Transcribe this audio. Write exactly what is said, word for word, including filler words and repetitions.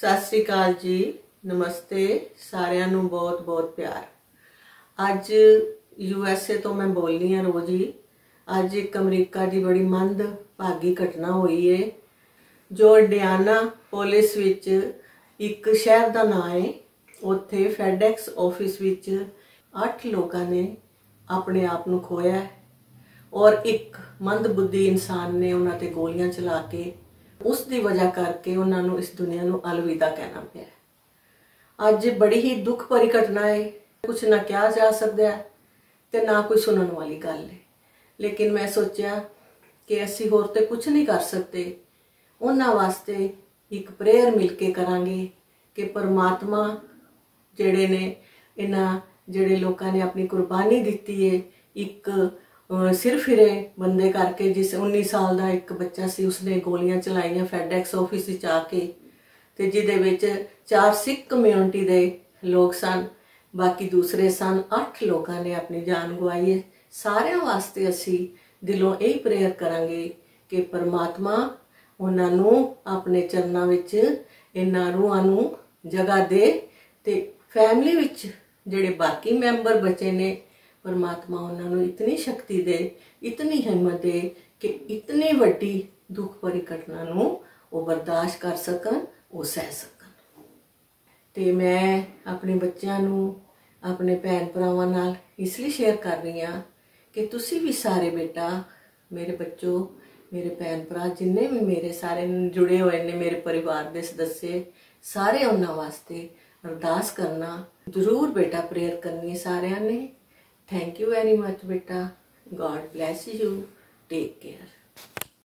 सत श्री अकाल जी, नमस्ते सारिਆਂ ਨੂੰ बहुत बहुत प्यार। अज यूएसए तो मैं बोलनी हाँ रोज ही। अज एक अमरीका की बड़ी मंदभागी घटना हुई है। जो इंडियाना पुलिस विच एक शहर का नाम है, उत्थे फैडैक्स ऑफिस विच अठ लोगों ने अपने आप को खोया है और एक मंदबुद्धि इंसान ने उन्हां ते गोलियां चला के उस दी वजह करके उन्होंने इस दुनिया को अलविदा कहना पाया। अज बड़ी ही दुख भरी घटना है, कुछ ना कहा जा सकता है तो ना कोई सुनने वाली गल है। लेकिन मैं सोचा कि असी होर तो कुछ नहीं कर सकते, उन्होंने वास्ते एक प्रेयर मिल के करांगे कि परमात्मा जेड़े ने इन्हां जेड़े लोगों ने अपनी कुर्बानी दी है, एक सिर फिरे बंदे करके, जिस उन्नीस साल का एक बच्चा सी उसने गोलियां चलाइया फैडैक्स ऑफिस विच आके, ते जिहदे विच चार सिख कम्यूनिटी दे लोग सन, बाकी दूसरे सन। अठ लोगों ने अपनी जान गवाई है। सारे वास्ते असी दिलों यही प्रेयर करांगे कि परमात्मा उन्होंने अपने चरणों विच इन्हां रूहां नूं जगह दे, ते फैमिली विच जिहड़े बाकी मैंबर बचे ने, परमात्मा उन्होंने इतनी शक्ति दे, इतनी हिम्मत दे कि इतनी वड्डी दुख भरी घटना नूं वो बर्दाश्त कर सकन, वो सह सकन। ते मैं अपने बच्चों नूं अपने भैन भरावां नाल इसलिए शेयर कर रही हाँ कि तुसी भी सारे बेटा, मेरे बच्चों, मेरे भैन भरा जिन्ने भी मेरे सारे जुड़े हुए ने, मेरे परिवार के सदस्य सारे, उन्हां वास्ते अरदास करना जरूर बेटा, प्रेयर करनी सारिਆਂ ने। थैंक यू वेरी मच बेटा। God bless you. Take care.